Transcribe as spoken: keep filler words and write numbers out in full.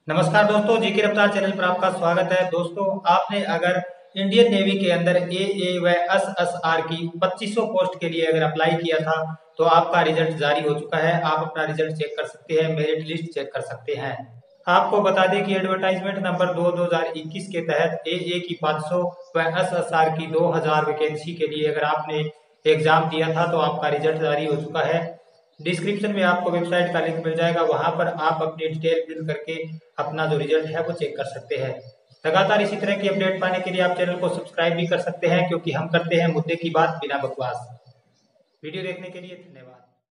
नमस्कार दोस्तों, जी की रफ्तार चैनल पर आपका स्वागत है। दोस्तों, आपने अगर इंडियन नेवी के अंदर ए ए व एस एस आर की पच्चीस सौ पोस्ट के लिए अगर अप्लाई किया था तो आपका रिजल्ट जारी हो चुका है। आप अपना रिजल्ट चेक कर सकते हैं, मेरिट लिस्ट चेक कर सकते हैं। आपको बता दें कि एडवर्टाइजमेंट नंबर दो दो हजार इक्कीस के तहत ए ए की पाँच सौ व एस एस आर की दो हजार वैकेंसी के लिए अगर आपने एग्जाम दिया था तो आपका रिजल्ट जारी हो चुका है। डिस्क्रिप्शन में आपको वेबसाइट का लिंक मिल जाएगा, वहां पर आप अपनी डिटेल फिल करके अपना जो रिजल्ट है वो चेक कर सकते हैं। लगातार इसी तरह की अपडेट पाने के लिए आप चैनल को सब्सक्राइब भी कर सकते हैं, क्योंकि हम करते हैं मुद्दे की बात बिना बकवास। वीडियो देखने के लिए धन्यवाद।